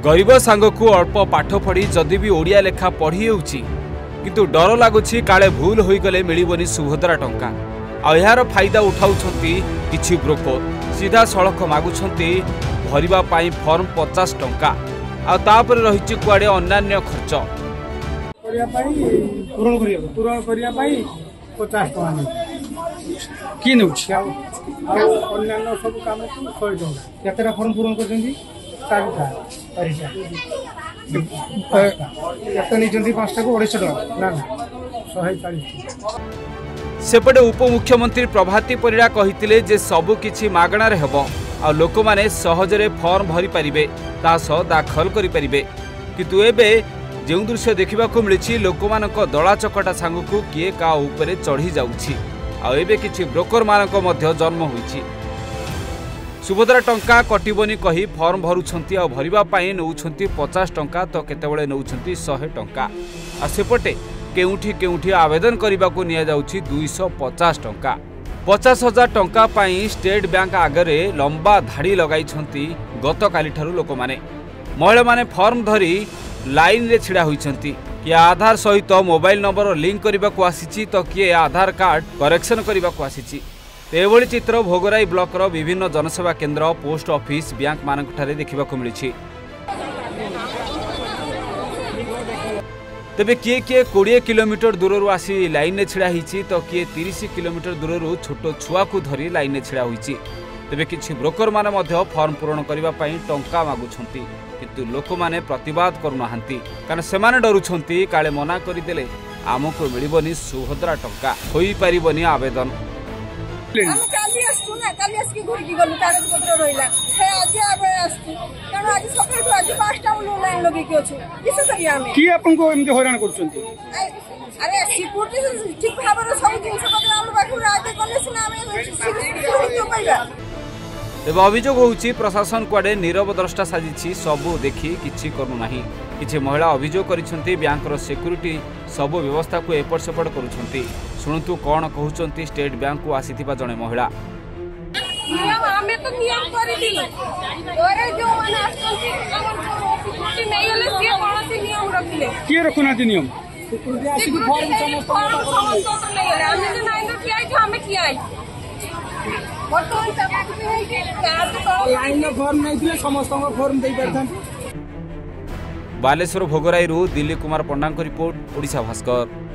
गरीब सांग को अल्प पाठ पढ़ी जदि भी ओडिया लेखा पढ़ी होउछि किंतु डर लगुछि काले भूल होई गले मिलिबनी सुभद्रा टंका। यार फायदा उठाउछंती किछि ब्रोकर सीधा सड़क मागुछंती भरिबा पाई फॉर्म 50 टंका आ तापर रहिछि कुआडे अन्यान्य खर्च करिया पाई पूरण करिया पाई 50 टंका की नउछि अन्यान्य सब काम को 100 टंका केतेरा फॉर्म पूरण करछंती 4टा परिसा केते निजंती 5टा को 250 टंका ना 140 सेपटे उपमुख्यमंत्री प्रभाती परिड़ा कहिथिले जे सबु किछि मागणार हेबो आ लोक माने सहजरे फॉर्म भरि परिबे ता सह दाखल करि परिबे किंतु एबे जेउ दृश्य देखिबा को मिलिछि लोकमानक दला चकटा सांगकु किए का ऊपरे चढ़ी जाउछि आ एबे किछि ब्रोकर मानक मध्य जन्म होइछि। सुभद्रा टंका कटिबनी कही फॉर्म भरुछंती आ भरिबा पाई नउछंती 50 टंका तो केतेबेले नउछंती 100 टंका आ सेपटे केउठी केउठी आवेदन करने को निया जाउछि 250 टंका। 50,000 टंका पाई स्टेट बैंक आगरे लंबा धाड़ी लगाइछंती गत काली ठारू लोक माने महिला माने फॉर्म धरी लाइन रे छिड़ा होइछंती कि आधार सहित मोबाइल नंबर लिंक करने को आसीछि तो किए आधार कार्ड करेक्शन करने को आसीछि। एभली चित्र भोगराई ब्लॉक रो विभिन्न जनसेवा केन्द्र पोस्ट ऑफिस बैंक मानक ठारे देखिबा को मिलिछि। तेबे किए किए 20 किलोमीटर दूर आसी लाइन में छिड़ा होइछि तो किए 30 किलोमीटर दूर छोट छुआ को धरी लाइन में छिड़ा होइछि। तेबे किछि ब्रोकर माने मध्य फॉर्म पूरण करबा पई टंका मागुछंती किंतु लोक माने प्रतिवाद करूनाहांती कारण सेमाने डरुछंती काले मना करिदेले आमको मिलिबनी सुभद्रा टंका होई परिबनी आवेदन। हम काली आस्तु ना काली आस्की घुरी की गलु कागज पत्र रहिला हे आज आबे आस्तु कारण आज सकाळटु आज 5टा लाइन लगे के अछि किसे करिया हम की आपन को एमते हैरान करछंती अरे सिक्योरिटी ठीक भाबरे सब जिंस पत्र आलु बाकु राते कले सिना हम सिक्योरिटी पाइबा। तेबे अभियोग होउछि प्रशासन कुआडे नीरव द्रष्टा साजिछि सबु देखि किछि करू नाही। किछि महिला अभियोग करिसंती बैंकर सिक्योरिटी सब व्यवस्था को एपट सेपट करूछंती। सुनतु कोन कहउछंती स्टेट बैंक को आसीथिबा जणे महिला नियम हमें तो नियम करि दिलो ओरे जो माने आछंती हमर सिक्योरिटी नै हले से कोनसी नियम रखिले के रखुनाती नियम सिक्योरिटी आसी समस्त नै हले हम जे नै न किया कि हमें किया लाइन फॉर्म नहीं दिले समस्त फॉर्म दे परथन। बालेश्वर भोगराई दिलीप कुमार पंडा रिपोर्ट ओडिशा भास्कर।